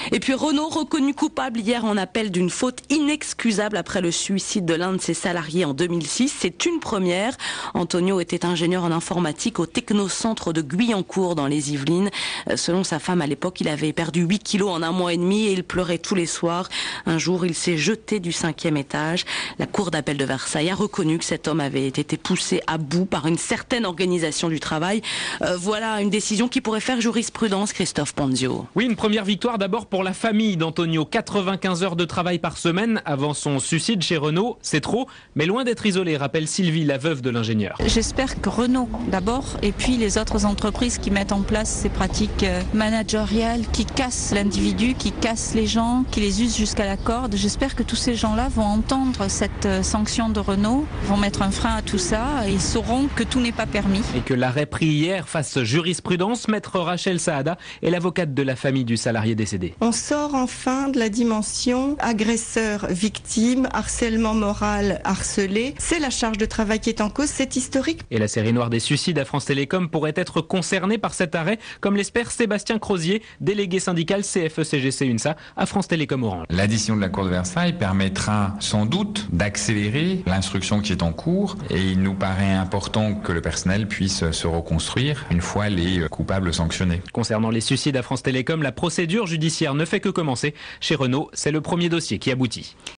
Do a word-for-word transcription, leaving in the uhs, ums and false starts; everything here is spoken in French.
Et puis Renault reconnu coupable hier en appel d'une faute inexcusable après le suicide de l'un de ses salariés en deux mille six. C'est une première. Antonio était ingénieur en informatique au technocentre de Guyancourt dans les Yvelines. Selon sa femme à l'époque, il avait perdu huit kilos en un mois et demi et il pleurait tous les soirs. Un jour, il s'est jeté du cinquième étage. La cour d'appel de Versailles a reconnu que cet homme avait été poussé à bout par une certaine organisation du travail. Euh, voilà une décision qui pourrait faire jurisprudence, Christophe Ponzio. Oui, une première victoire d'abord pour la famille d'Antonio. quatre-vingt-quinze heures de travail par semaine avant son suicide chez Renault, c'est trop, mais loin d'être isolé, rappelle Sylvie, la veuve de l'ingénieur. J'espère que Renault d'abord et puis les autres entreprises qui mettent en place ces pratiques managériales qui cassent l'individu, qui cassent les gens, qui les usent jusqu'à la corde. J'espère que tous ces gens-là vont entendre cette sanction de Renault, vont mettre un frein à tout ça et sauront que tout n'est pas permis. Et que l'arrêt pris hier fasse jurisprudence, maître Rachel Saada est l'avocate de la famille du salarié décédé. On sort enfin de la dimension agresseur-victime, harcèlement moral, harcelé. C'est la charge de travail qui est en cause, c'est historique. Et la série noire des suicides à France Télécom pourrait être concernée par cet arrêt, comme l'espère Sébastien Crozier, délégué syndical C F E C G C UNSA à France Télécom Orange. La décision de la Cour de Versailles permettra sans doute d'accélérer l'instruction qui est en cours et il nous paraît important que le personnel puisse se reconstruire une fois les coupables sanctionnés. Concernant les suicides à France Télécom, la procédure judiciaire ne fait que commencer. Chez Renault, c'est le premier dossier qui aboutit.